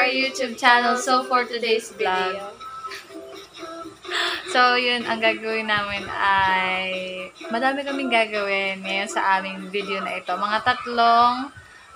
YouTube channel. So, for today's vlog, so yun, ang gagawin namin ay madami kaming gagawin ngayon sa aming video na ito. Mga tatlong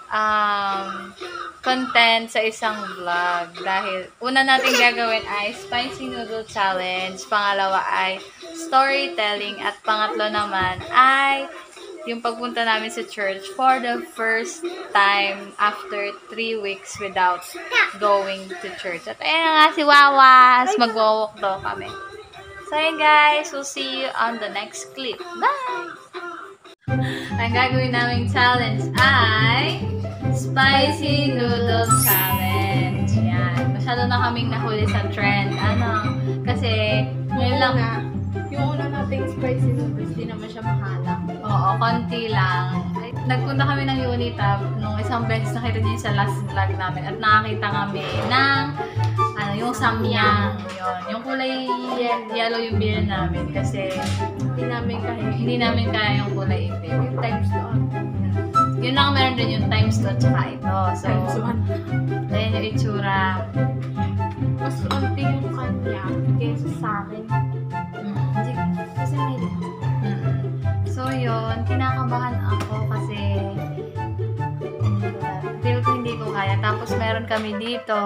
content sa isang vlog. Dahil una natin gagawin ay Spicy Noodle Challenge, pangalawa ay storytelling, at pangatlo naman ay yung pagpunta namin sa church for the first time after 3 weeks without going to church. At ayan nga si Wawas, mag-walk daw kami. So yun guys, we'll see you on the next clip. Bye! Ang gagawin naming challenge ay Spicy Noodle Challenge. Yan. Masyado na kaming nahuli sa trend. Kasi ngayon lang yung una nating spicy noodles, di naman siya mahalang. Oo, konti lang. Nagpunta kami ng Unitab nung isang beses, nakita niyo sa last vlog namin, at nakakita kami ng yung samyang. Yun. Yung kulay yellow yung bilhin namin kasi hindi namin kaya yung kulay itim. Yung times doon. Yun lang meron din yung times 2 tsaka ito. So, Times 1. ayan yung itsura. Mas konti yung kanya kaysa sa akin. Kasi may So, yun. Kinakabahan ako kasi feel ko hindi ko kaya. Tapos, meron kami dito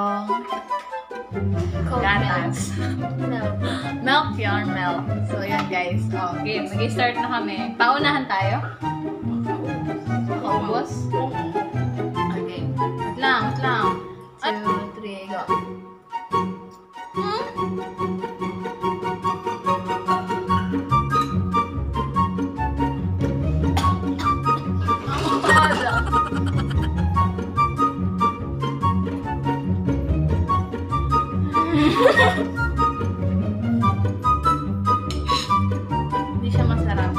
gatas. Milk yarn milk. So, yun guys. Okay, mag-start na kami. Paunahan tayo? Makaubos? Okay. Wait lang. 2, 3, go. Hindi siya masarap.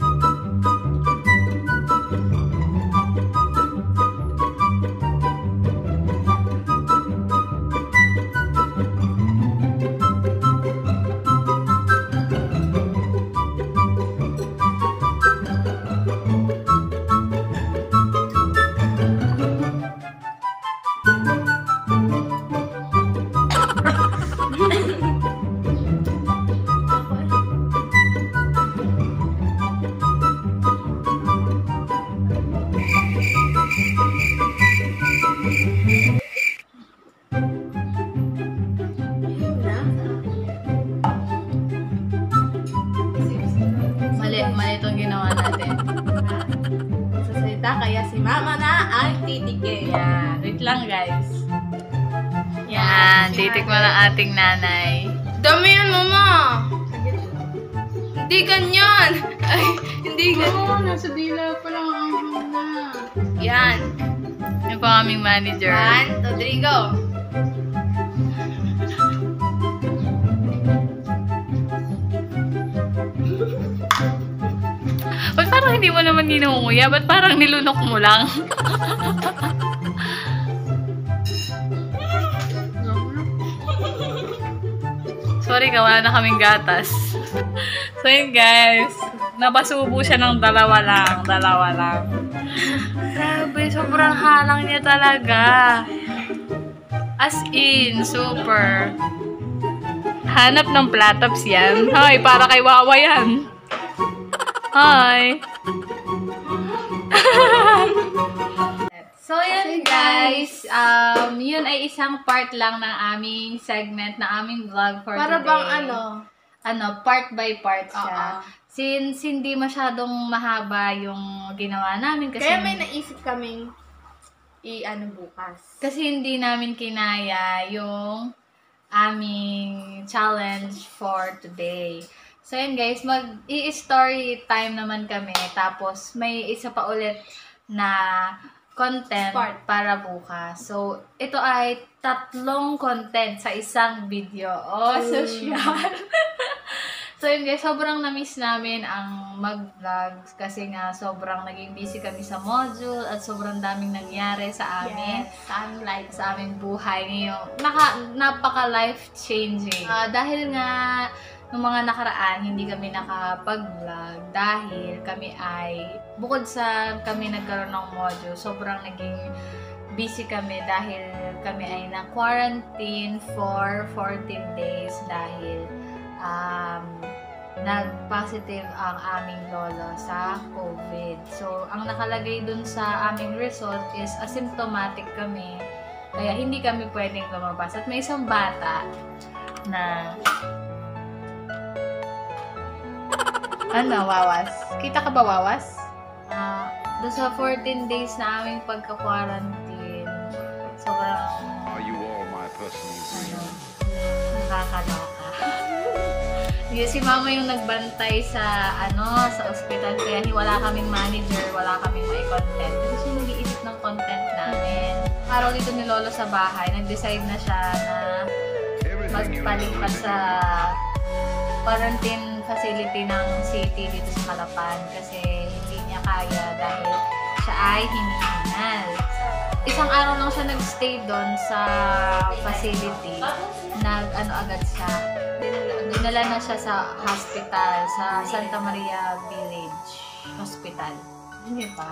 Mali itong ginawa natin. Sasalita kaya si mama na ang titikin. Yan. Wait lang guys. Yan. Titikman ng ating nanay. Dami yan, mama! Hindi ganyan! Ay, hindi ganyan. Oo, nasa dila pa lang ang na. Yan. Yung pa aming manager. 1, 2, 3, go! Ba't parang hindi mo naman ninunguya? Ba't parang nilunok mo lang? Sorry, wala na kaming gatas. So yun guys, napasubo siya ng dalawa lang. Grabe, sobrang halang niya talaga. As in, super. Hanap ng platops yan. Hoy, para kay Wawa yan. Hi! So, yun guys. Yun ay isang part lang ng aming segment, na aming vlog for Para today. bang part by part siya. Since hindi masyadong mahaba yung ginawa namin. Kasi kaya may naisip kaming bukas. Kasi hindi namin kinaya yung aming challenge for today. So, yun guys, mag-i-story time naman kami. Tapos, may isa pa ulit na content para bukas. So, ito ay 3 content sa isang video. Social. So, yun guys, sobrang na-miss namin ang mag-vlog kasi nga sobrang naging busy kami sa module at sobrang daming nangyari sa amin. Yes, sa aming buhay ngayon. Napaka-life-changing. Dahil nga, nung mga nakaraan, hindi kami nakapag-vlog dahil kami ay, bukod sa kami nagkaroon ng module, sobrang naging busy kami dahil kami ay na-quarantine for 14 days dahil nag-positive ang aming lolo sa COVID. So, ang nakalagay dun sa aming result is asymptomatic kami. Kaya hindi kami pwedeng lumabas. At may isang bata na wawas. Kita ka ba, wawas? Doon sa 14 days na aming pagka-quarantine, sobrang nakakaloka. Si mama yung nagbantay sa sa ospital, kaya wala kaming manager, wala kaming may content. Kasi siya nag-iisip ng content namin. Araw dito ni Lolo sa bahay, nag-decide na siya na magpalipat sa quarantine facility ng city dito sa Calapan kasi hindi niya kaya dahil siya ay hinihingal. Isang araw lang siya nag-stay doon sa facility. Agad siya. Dinala na siya sa hospital, sa Santa Maria Village Hospital. Hindi pa.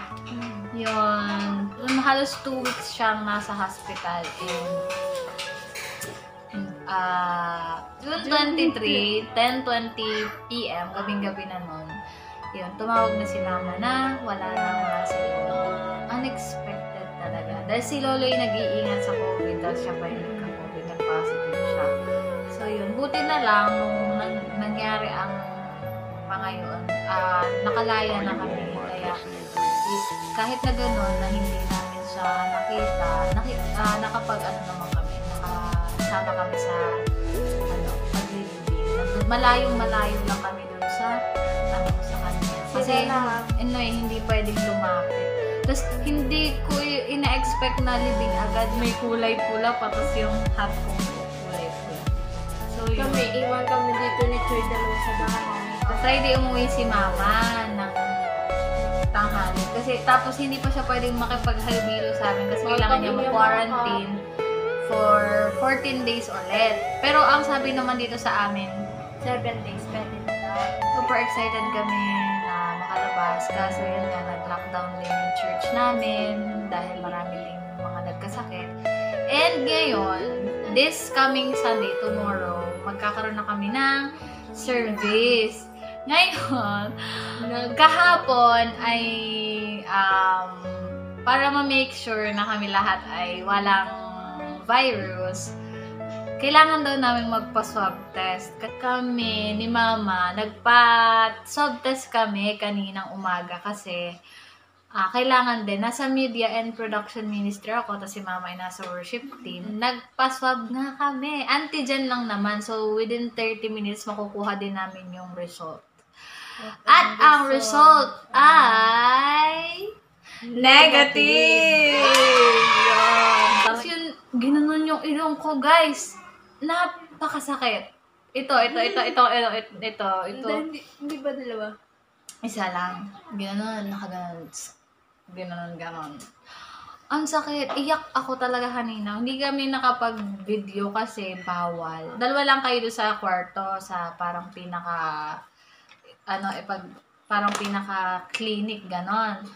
Yun. Halos 2 weeks siyang nasa hospital. June 23, 10:20 p.m., gabing-gabi na nun. Yun, tumawag na si mama na wala na nga si Lolo. Unexpected talaga. Dahil si Lolo yung nag-iingat sa COVID, dahil siya pa yung nagka-COVID, nag-positive siya. So yun, buti na lang nung nangyari ang pangayon, nakalaya na kami. Kaya kahit na gano'n na hindi namin siya nakita, naman kami, nakasama kami sa paglilibing. Malayo lang kami dun sa kanya. Kasi hindi pwedeng lumapit. Tapos hindi ko ina-expect na libing agad. May kulay pula, tapos yung hat ko kulay pula. So yun. Iwan kami dito ni Choy dalawa sa bahay. Friday umuwi si mama ng tanghali. Kasi tapos hindi pa siya pwedeng makipaghalubilo sa amin kasi kailangan niya mag-quarantine for 14 days ulit. Pero ang sabi naman dito sa amin, 7 days, pwede na daw. Super excited kami na makalabas. Kaso yun nga, nag-lockdown din yung church namin dahil marami din mga nagkasakit. And ngayon, this coming Sunday, tomorrow, magkakaroon na kami ng service. Ngayon, kahapon ay para ma-make sure na kami lahat ay walang virus, kailangan daw namin magpa-swab test. Kami ni Mama, nagpa-swab test kami kaninang umaga kasi kailangan din. Nasa Media and Production Ministry ako, tapos si Mama ay nasa worship team. Nagpa-swab nga kami. Antigen lang naman. So, within 30 minutes, makukuha din namin yung result. At ang result ay negative! Tapos yun, ginanon yung ilong ko, guys. Napakasakit. Ito. Hindi ba dalawa? Isa lang. Ginanon, Ginanon. Ang sakit. Iyak ako talaga kanina. Hindi kami nakapag-video kasi bawal. Dalawa lang kayo doon sa kwarto, sa parang parang pinaka-clinic, ganon.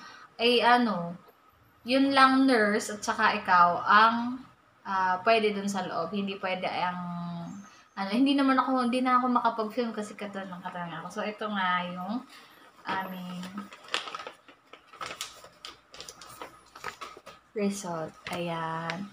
Yun lang nurse at saka ikaw ang pwede dun sa loob. Hindi pwede hindi na ako makapag-film kasi katanang ako. So, ito nga yung aming result. Ayan.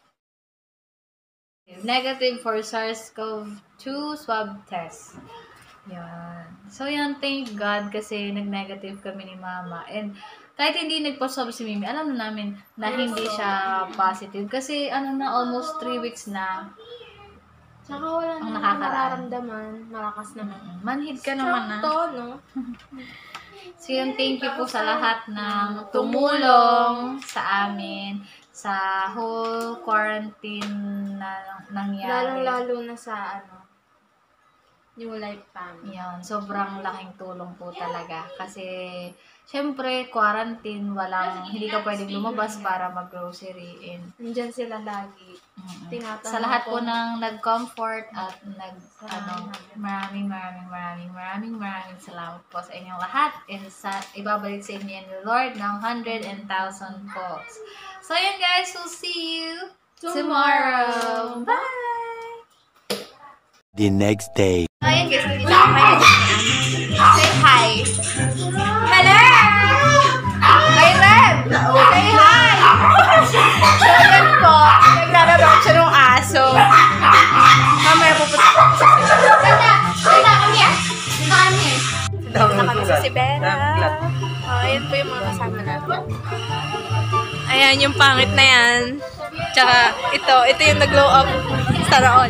Negative for SARS-CoV-2 swab test. Yan. So, yan, thank God kasi nag-negative kami ni Mama. And kahit hindi nagpa-swab si Mimi, alam na namin na hindi siya positive. Kasi almost 3 weeks na. Tsaka wala na nararamdaman. Malakas naman. Manhid ka naman na. No? So, yun, thank you po sa lahat ng tumulong sa amin sa whole quarantine na nangyari. Lalong-lalo na sa New Life Family. Yun, sobrang laking tulong po talaga. Kasi, syempre, quarantine, hindi ka pwedeng lumabas para mag-grocery. And, Nandyan sila lagi. Tinatanong sa lahat po ko. ng nag-comfort at Salamat. maraming salamat po sa inyong lahat. And ibabalik sa inyo ni Lord ng 100,000 po. So, yun guys, we'll see you tomorrow. Bye! The next day. Ayan guys, nandito ako kayo. Say hi. Hello! Hi, Reb! Say hi! So, yan po. Naglalaro siya ng aso. Mamaya pupunta. Ganda, come here. Dito kami sa Sibera. Ayan po yung mga kasama natin. Ayan, yung pangit na yan. Tsaka, ito yung nag-glow up. Sana all.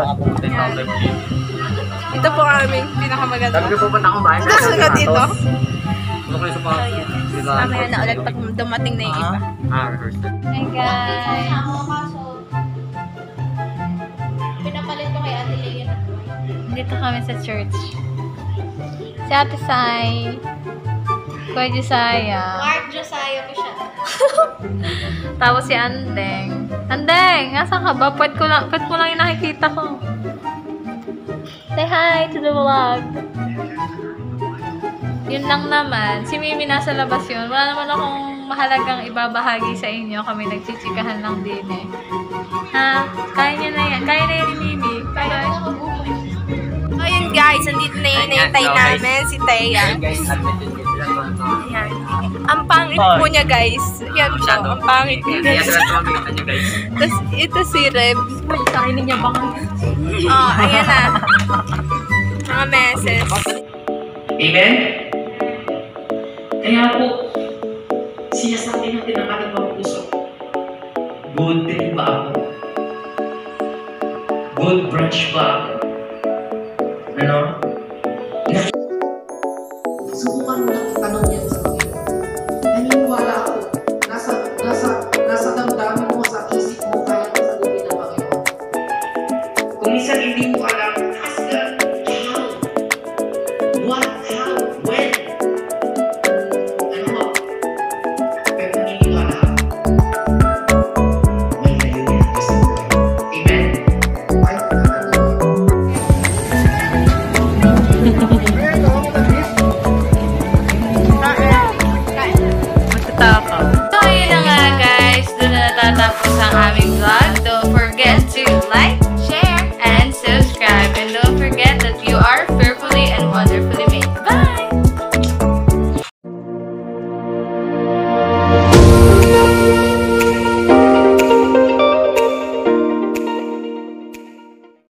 Ito po ang aming pinakamaganda. Sabi ko pupunta akong bahay. Sunod dito. Diba? Mamaya na ulit pag dumating na yung iba. Hi guys. Pinapalit ko kay Ate Leia. Dito kami sa church. Si Ate Sai. Kuya Josiah. Mark Josiah ko siya. Tapos si Andeng. Andeng, nasa ka ba? Pwede mo lang yung nakikita ko. Say hi to the vlog. Yun lang naman. Si Mimi nasa labas yun. Wala naman akong mahalagang ibabahagi sa inyo. Kami nagchichikahan lang din eh. Ha? Kaya niya na yan. Kaya na yan ni Mimi. Kaya. Ayun guys, andito na yung naitay namin, si Thea. Ayan. Ang pangit po niya guys. Yan po, ang pangit niya guys. Tapos ito si Reb. Kaya niya bang? Oh, ayan na. Mga meses. Amen? Kaya po, sinasabi natin ang ating mga puso. Good tree ba ako? Good branch ba ako? Ano? Subukan mo na itanong yan sa Panginoon. Naniniwala ako, nasa damdamin mo, sa isip mo, kaya mo sagutin ng Panginoon. Kung minsan hindi mo alam, ask God, how? What? How? When? Ano mo? Pero naniniwala ako. May layunin ka sa buhay. Amen? Ay, nakakagawa.